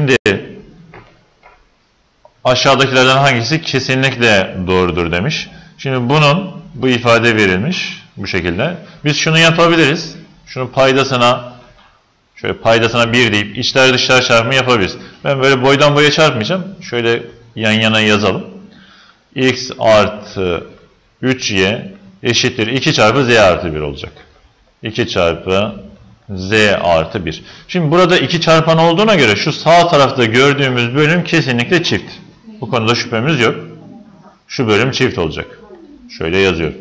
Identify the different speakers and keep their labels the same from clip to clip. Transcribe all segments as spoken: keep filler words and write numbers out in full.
Speaker 1: Şimdi aşağıdakilerden hangisi kesinlikle doğrudur demiş. Şimdi bunun bu ifade verilmiş bu şekilde. Biz şunu yapabiliriz. Şunu paydasına şöyle paydasına bir deyip içler dışlar çarpımı yapabiliriz. Ben böyle boydan boya çarpmayacağım. Şöyle yan yana yazalım. X artı üç y eşittir iki çarpı z artı bir olacak. iki çarpı z artı bir. Şimdi burada iki çarpan olduğuna göre şu sağ tarafta gördüğümüz bölüm kesinlikle çift. Bu konuda şüphemiz yok. Şu bölüm çift olacak. Şöyle yazıyorum.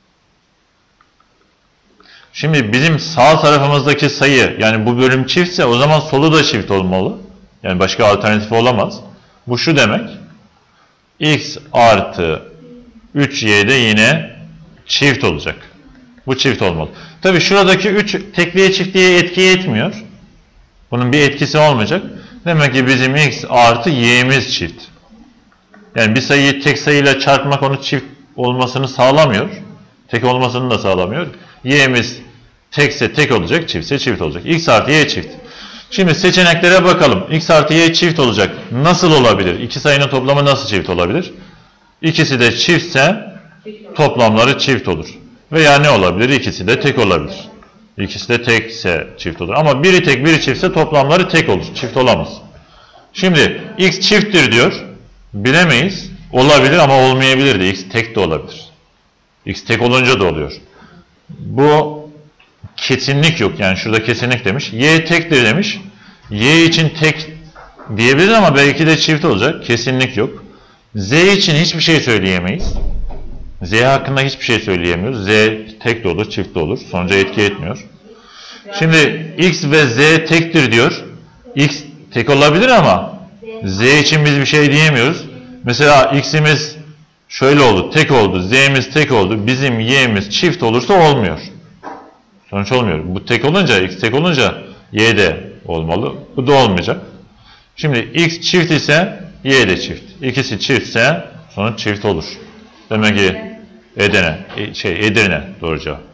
Speaker 1: Şimdi bizim sağ tarafımızdaki sayı, yani bu bölüm çiftse o zaman solu da çift olmalı. Yani başka alternatif olamaz. Bu şu demek. X artı üç y de yine çift olacak. Bu çift olmalı. Tabi şuradaki üç tekliğe çiftliğe etki etmiyor. Bunun bir etkisi olmayacak. Demek ki bizim x artı y'miz çift. Yani bir sayıyı tek sayıyla çarpmak onu çift olmasını sağlamıyor. Tek olmasını da sağlamıyor. Y'miz tekse tek olacak, çiftse çift olacak. X artı y çift. Şimdi seçeneklere bakalım. X artı y çift olacak. Nasıl olabilir? İki sayının toplamı nasıl çift olabilir? İkisi de çiftse toplamları çift olur. Veya ne olabilir? İkisi de tek olabilir. İkisi de tekse çift olur. Ama biri tek biri çiftse toplamları tek olur. Çift olamaz. Şimdi x çifttir diyor. Bilemeyiz. Olabilir ama olmayabilir de. X tek de olabilir. X tek olunca da oluyor. Bu kesinlik yok. Yani şurada kesinlik demiş. Y tektir demiş. Y için tek diyebiliriz ama belki de çift olacak. Kesinlik yok. Z için hiçbir şey söyleyemeyiz. Z hakkında hiçbir şey söyleyemiyoruz. Z tek de olur, çift de olur. Sonuca etki etmiyor. Şimdi X ve Z tektir diyor. X tek olabilir ama Z için biz bir şey diyemiyoruz. Mesela X'imiz şöyle oldu, tek oldu. Z'miz tek oldu. Bizim Y'miz çift olursa olmuyor. Sonuç olmuyor. Bu tek olunca, X tek olunca Y de olmalı. Bu da olmayacak. Şimdi X çift ise Y de çift. İkisi çiftse sonuç çift olur. Demek ki Edirne, şey Edirne doğru cevap.